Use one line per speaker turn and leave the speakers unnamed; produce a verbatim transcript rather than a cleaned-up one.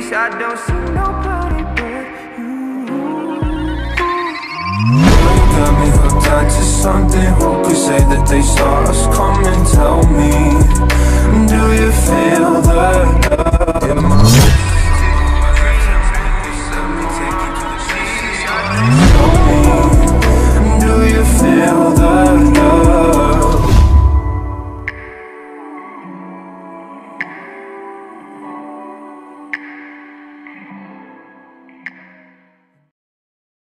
face, I don't see nobody but you.
You got me hooked onto something. Who could say that they saw